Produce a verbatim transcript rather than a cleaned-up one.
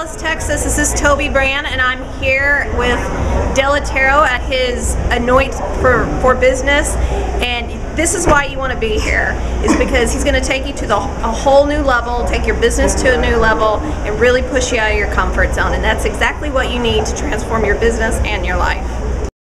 Dallas, Texas. This is Toby Brand, and I'm here with Delatorro at his Anointed for, for business. And this is why you want to be here, is because he's going to take you to the, a whole new level, take your business to a new level, and really push you out of your comfort zone. And that's exactly what you need to transform your business and your life.